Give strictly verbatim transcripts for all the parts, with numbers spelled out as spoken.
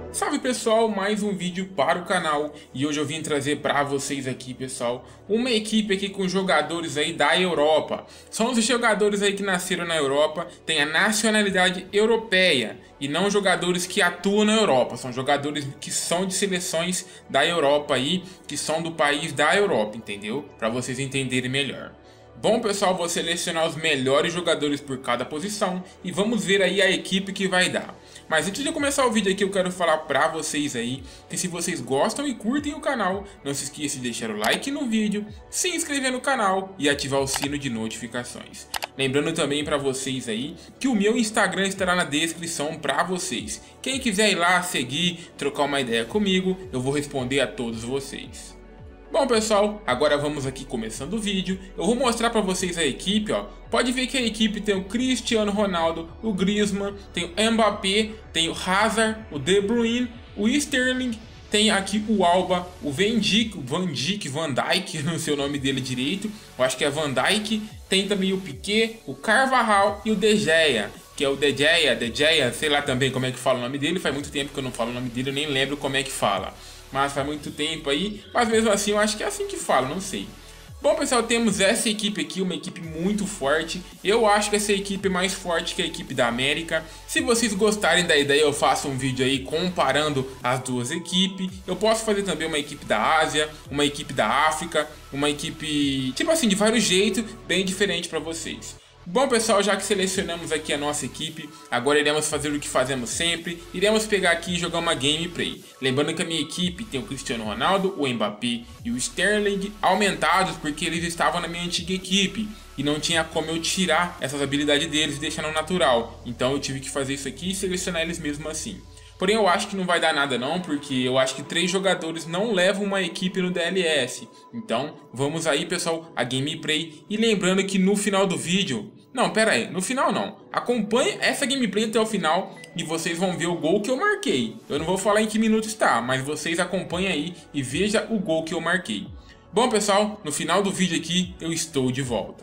Salve pessoal, mais um vídeo para o canal e hoje eu vim trazer para vocês aqui, pessoal, uma equipe aqui com jogadores aí da Europa. São os jogadores aí que nasceram na Europa, têm a nacionalidade europeia e não jogadores que atuam na Europa, são jogadores que são de seleções da Europa aí, que são do país da Europa, entendeu? Para vocês entenderem melhor. Bom pessoal, vou selecionar os melhores jogadores por cada posição e vamos ver aí a equipe que vai dar. Mas antes de começar o vídeo aqui eu quero falar pra vocês aí que se vocês gostam e curtem o canal, não se esqueça de deixar o like no vídeo, se inscrever no canal e ativar o sino de notificações. Lembrando também pra vocês aí que o meu Instagram estará na descrição pra vocês. Quem quiser ir lá seguir, trocar uma ideia comigo, eu vou responder a todos vocês. Bom pessoal, agora vamos aqui começando o vídeo. Eu vou mostrar para vocês a equipe, ó. Pode ver que a equipe tem o Cristiano Ronaldo, o Griezmann, tem o Mbappé, tem o Hazard, o De Bruyne, o Sterling, tem aqui o Alba, o Van Dijk, Van Dijk, Van Dijk, não sei o nome dele direito, eu acho que é Van Dijk. Tem também o Piqué, o Carvajal e o De Gea, que é o De Gea, De Gea, sei lá também como é que fala o nome dele, faz muito tempo que eu não falo o nome dele, eu nem lembro como é que fala. Mas faz muito tempo aí, mas mesmo assim eu acho que é assim que fala, não sei. Bom pessoal, temos essa equipe aqui, uma equipe muito forte. Eu acho que essa equipe é mais forte que a equipe da América. Se vocês gostarem da ideia, eu faço um vídeo aí comparando as duas equipes. Eu posso fazer também uma equipe da Ásia, uma equipe da África, uma equipe, tipo assim, de vários jeitos, bem diferente para vocês. Bom pessoal, já que selecionamos aqui a nossa equipe, agora iremos fazer o que fazemos sempre, iremos pegar aqui e jogar uma gameplay. Lembrando que a minha equipe tem o Cristiano Ronaldo, o Mbappé e o Sterling aumentados porque eles estavam na minha antiga equipe e não tinha como eu tirar essas habilidades deles e deixar no natural. Então eu tive que fazer isso aqui e selecionar eles mesmo assim. Porém eu acho que não vai dar nada não, porque eu acho que três jogadores não levam uma equipe no D L S. Então vamos aí pessoal, a gameplay. E lembrando que no final do vídeo... Não, pera aí, no final não. Acompanhe essa gameplay até o final e vocês vão ver o gol que eu marquei. Eu não vou falar em que minuto está, mas vocês acompanhem aí e vejam o gol que eu marquei. Bom pessoal, no final do vídeo aqui eu estou de volta.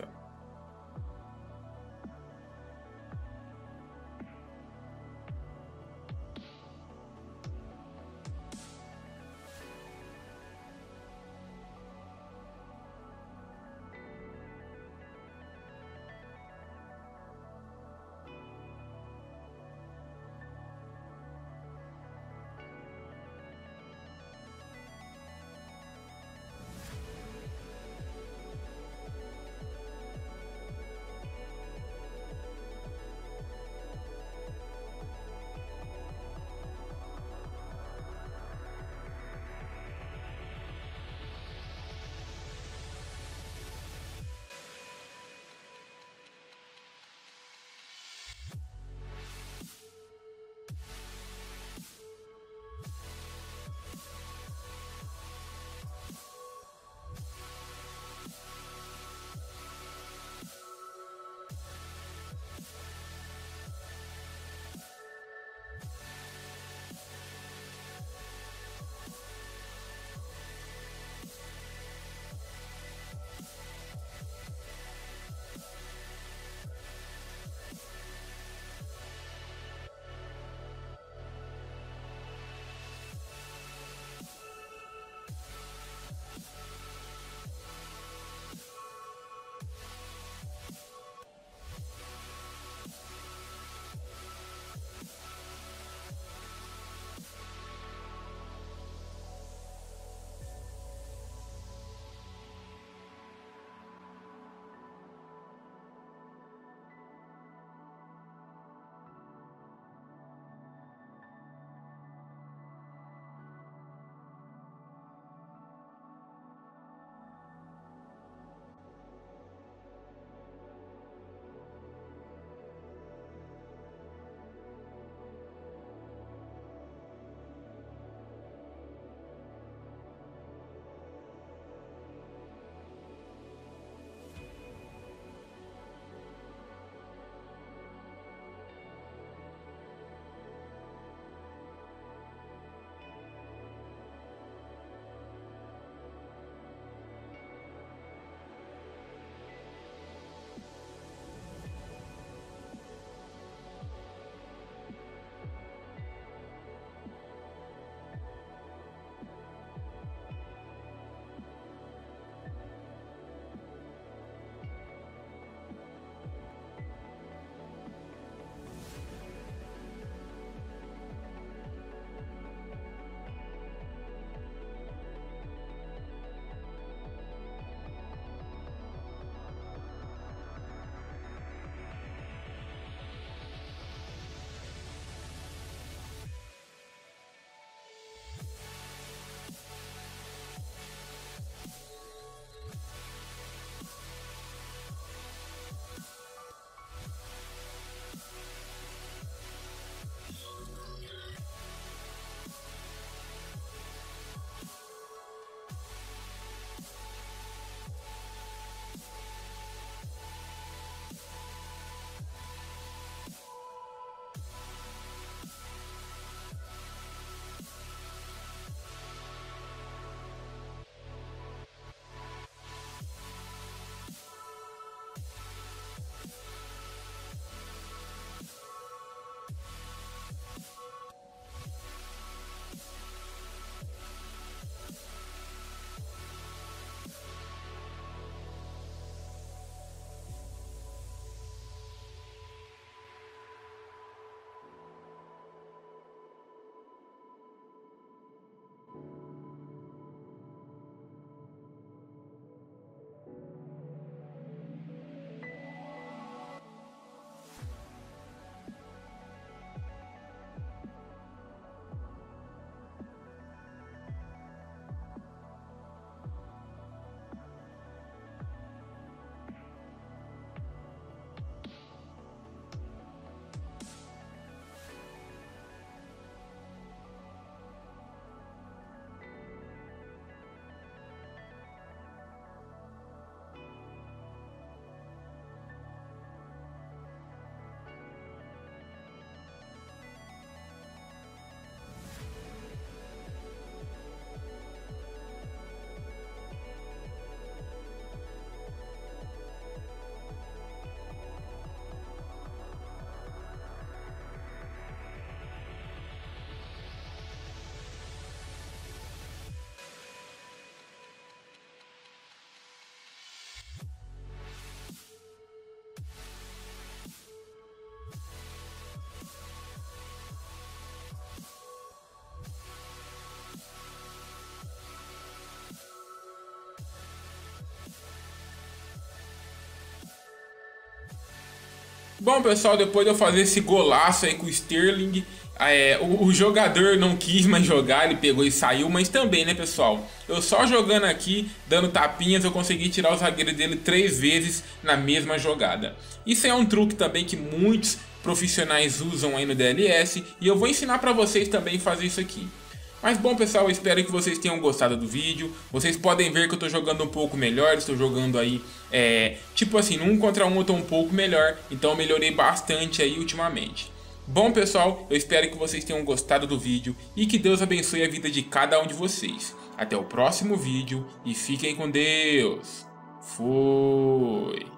Bom, pessoal, depois de eu fazer esse golaço aí com o Sterling, é, o, o jogador não quis mais jogar, ele pegou e saiu, mas também, né, pessoal? Eu só jogando aqui, dando tapinhas, eu consegui tirar o zagueiro dele três vezes na mesma jogada. Isso é um truque também que muitos profissionais usam aí no D L S, e eu vou ensinar pra vocês também fazer isso aqui. Mas bom, pessoal, eu espero que vocês tenham gostado do vídeo. Vocês podem ver que eu tô jogando um pouco melhor. Estou jogando aí, é, tipo assim, um contra um eu tô um pouco melhor. Então eu melhorei bastante aí ultimamente. Bom, pessoal, eu espero que vocês tenham gostado do vídeo. E que Deus abençoe a vida de cada um de vocês. Até o próximo vídeo e fiquem com Deus. Fui!